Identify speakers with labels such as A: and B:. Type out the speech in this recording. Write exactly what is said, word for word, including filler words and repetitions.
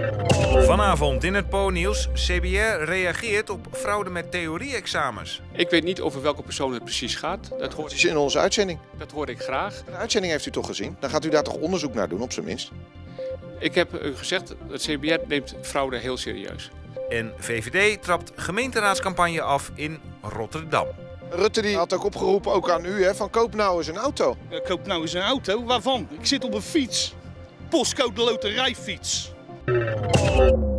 A: Vanavond in het Po-nieuws. C B R reageert op fraude met theorie-examens.
B: Ik weet niet over welke persoon het precies gaat. Dat hoor
C: Het
B: ik,
C: is in onze uitzending.
B: dat hoor ik graag.
C: De uitzending heeft u toch gezien? Dan gaat u daar toch onderzoek naar doen, op zijn minst?
B: Ik heb u gezegd, het C B R neemt fraude heel serieus.
A: En V V D trapt gemeenteraadscampagne af in Rotterdam.
C: Rutte die had ook opgeroepen, ook aan u, hè, van koop nou eens een auto.
D: Ik koop nou eens een auto. Waarvan? Ik zit op een fiets. Postcode loterijfiets.